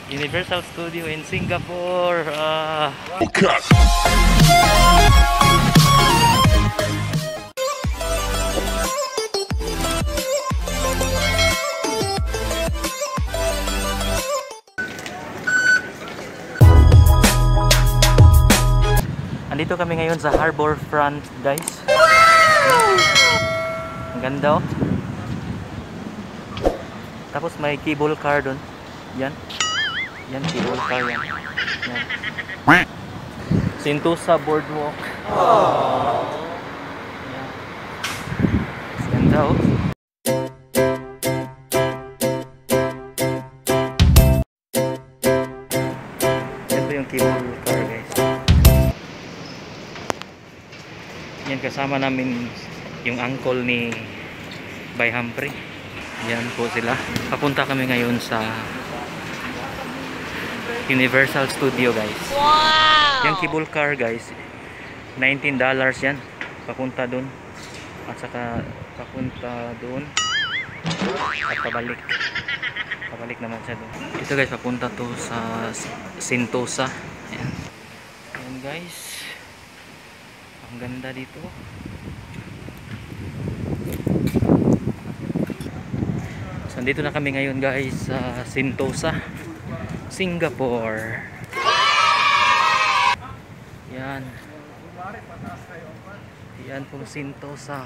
Universal Studio in Singapore. Cut. Andito kami ngayon sa Harbor Front, guys. Ang ganda, oh. Tapos may cable car doon. Yan. Yan, cable car yan. Yan. Sentosa Boardwalk. Yan. Ang ganda, oh. Yan po yung cable car, guys. Yan, kasama namin yung uncle ni Bay Humphrey. Yan po sila. Papunta kami ngayon sa Universal Studio, guys. Wow! Yung cable car, guys, $19 yan. Papunta dun. At saka papunta dun. At pabalik. Pabalik naman siya dun. Ito, guys, papunta to sa Sentosa. Ayan. Ayan, guys. Ang ganda dito. So, andito na kami ngayon, guys, sa Sentosa, Singapore. Yan. Yan pong Sentosa.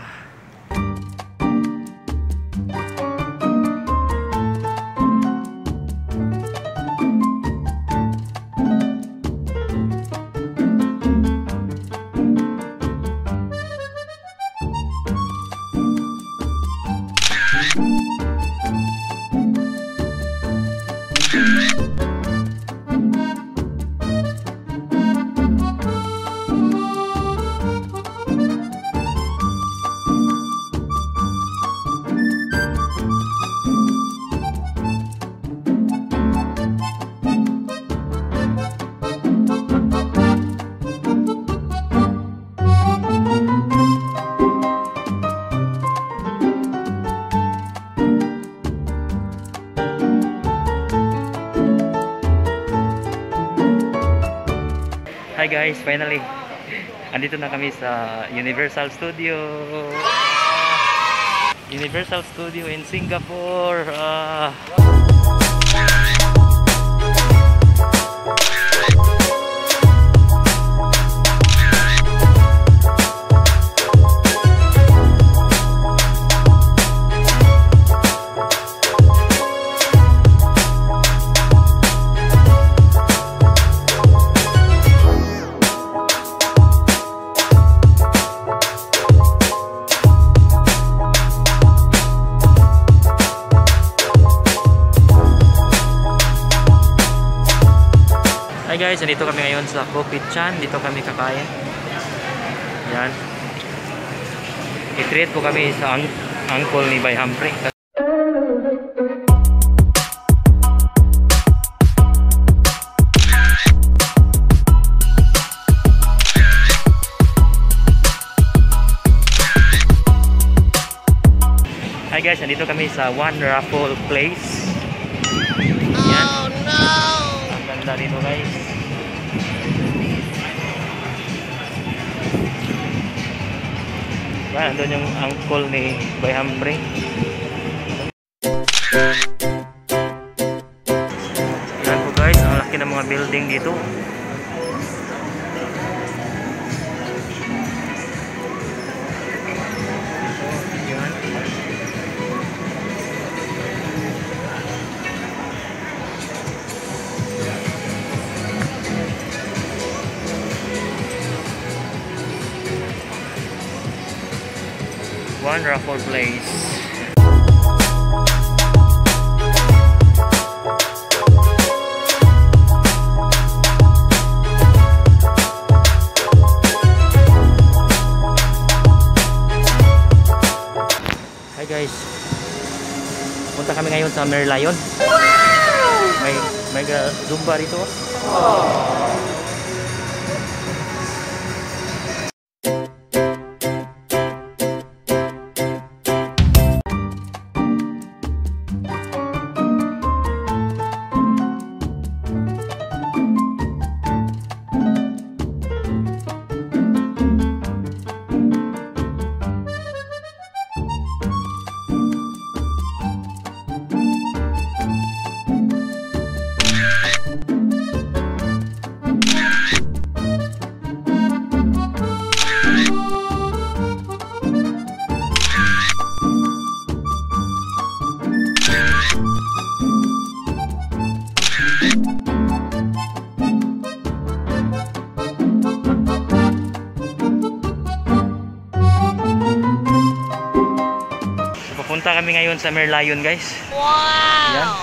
Hi guys, finally andito na kami sa Universal Studio. Universal Studio in Singapore. Hi guys, nandito kami ngayon sa Kopi Chan. Dito kami kakain. Yan. I-treat po kami sa uncle ni Bay Humphrey. Hi guys, nandito kami sa One Raffle Place. Yan. Oh no! Ang ganda dito, guys. Andun yung uncle ni Bay Humphrey. Yan po guys, ang laki ng mga building dito. Yan. One Raffle Place. Hi guys. Punta kami ngayon sa Merlion. Wow! May Zumba rito. Oh. kami ngayon sa Merlion, guys. Wow! Yan.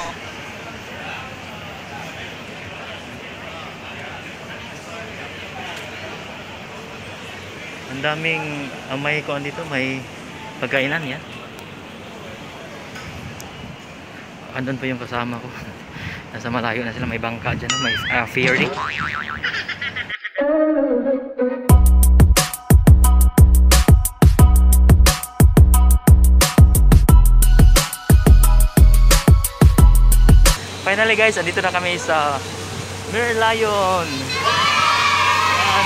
Ang daming may kuan dito, may pagkainan yan. Andun pa yung kasama ko. Nasa malayo na sila, may bangka dyan, may ferry. Finally guys, andito na kami sa Merlion. Yan.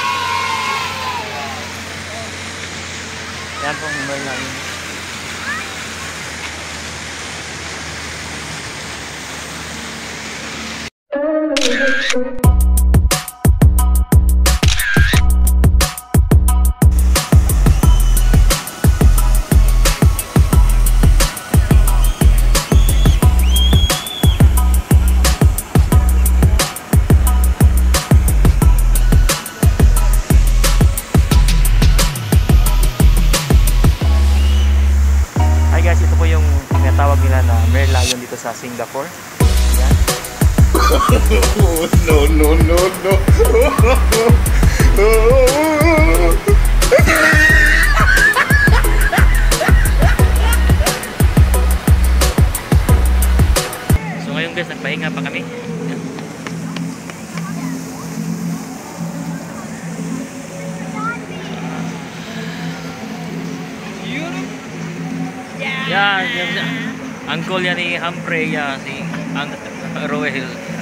Yan pong Merlion. Hi guys, ito po yung tinatawag nila na Merlion dito sa Singapore. Yan. No, no, no, no. So ngayon guys, nagpahinga pa kami. Yan, yan. Uncle yan ni Humphrey, si Roel.